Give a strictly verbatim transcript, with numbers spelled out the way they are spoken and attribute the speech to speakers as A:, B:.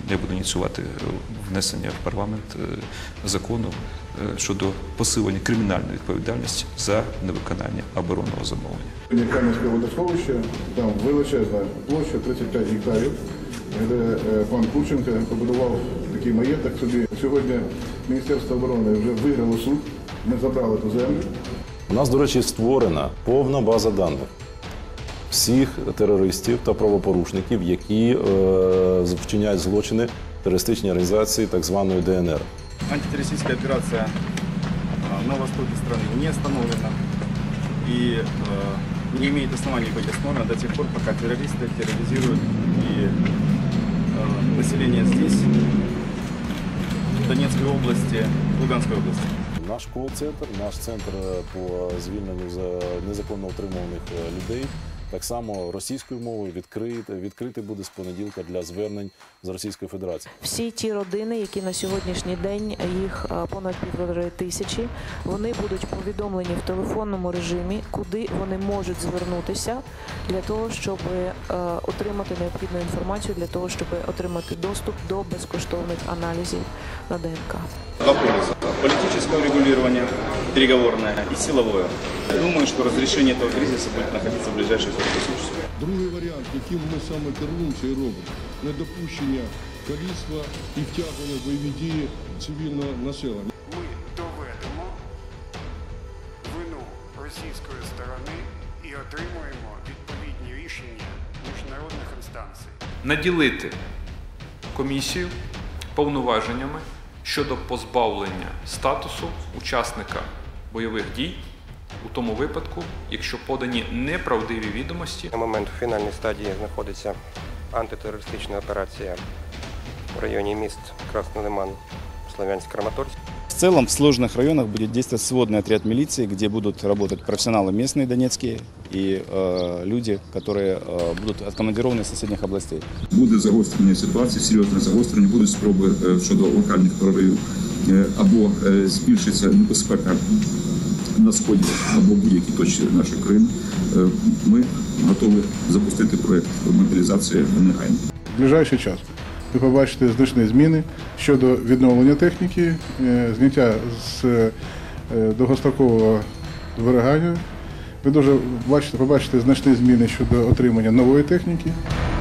A: я буду ініціювати внесення в парламент закону щодо посилення кримінальної відповідальності за невиконання оборонного замовлення.
B: Кам'янське водосховище, там величезна площа, тридцять п'ять гектарів, де пан Курченко побудував такий маєток собі. Сьогодні Міністерство оборони вже виграло суд, ми забрали ту землю.
C: У нас, до речі, створена повна база даних всіх терористів та правопорушників, які е, вчиняють злочини терористичні організації так званої Д Н Р.
D: Антитеррористическая операция на востоке страны не остановлена и э, не имеет оснований быть остановлена до тех пор, пока террористы терроризируют и э, население здесь, в Донецкой области, в Луганской области.
C: Наш кол-центр, наш центр по звільненню незаконно утримуваних людей, так само російською мовою відкритий, відкритий буде з понеділка для звернень з Російської Федерації.
E: Всі ті родини, які на сьогоднішній день, їх понад півтори тисячі, вони будуть повідомлені в телефонному режимі, куди вони можуть звернутися для того, щоб отримати необхідну інформацію, для того, щоб отримати доступ до безкоштовних аналізів на Д Н К.
D: Два полюса. Политическое регулирование, переговорное и силовое. Думаю, что разрешение этого кризиса будет находиться в ближайшие сорок месяцев.
F: Другий варіант, яким ми саме керуємося і робимо, недопущення каліцтва і втягнення в бойові дії цивільного населення.
G: Ми доведемо вину російської сторони і отримуємо відповідні рішення міжнародних інстанцій.
H: Наділити комісію повноваженнями щодо позбавлення статусу учасника бойових дій у тому випадку, якщо подані неправдиві відомості.
I: На момент в фінальній стадії знаходиться антитерористична операція в районі міст Красный Лиман, Славянск, Краматорск.
J: В целом в сложных районах будет действовать сводный отряд милиции, где будут работать профессионалы местные донецкие и э, люди, которые э, будут откомандированы из соседних областей.
K: Буде загострення ситуації, серйозне загострення, будуть спроби щодо локальних проривів або збільшиться небезпека на сході або будь-які точці нашої країни. Ми готові запустити проєкт мобілізації негайно.
B: В ближайший час ви побачите значні зміни щодо відновлення техніки, зняття з довгострокового зберігання. Ви дуже бачите, побачите значні зміни щодо отримання нової техніки.